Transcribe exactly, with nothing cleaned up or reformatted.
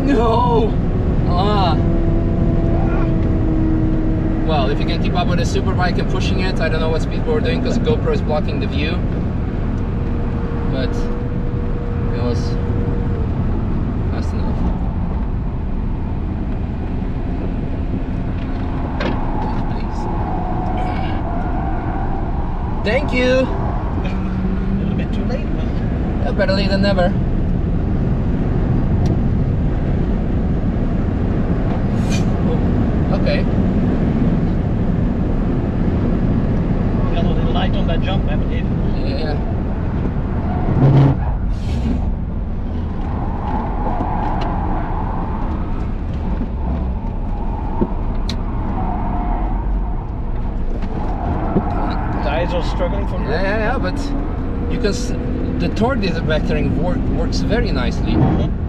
No! Ah. Well, if you can keep up with a superbike and pushing it, I don't know what speed we're doing because the GoPro is blocking the view. But it was fast enough. Please. Thank you! A little bit too late, but... Yeah, better late than never. Oh, okay. Got a little light on that jump, I believe. Yeah. Tires are struggling for Yeah, yeah, yeah, but you can s the torque vectoring work, works very nicely. Mm-hmm.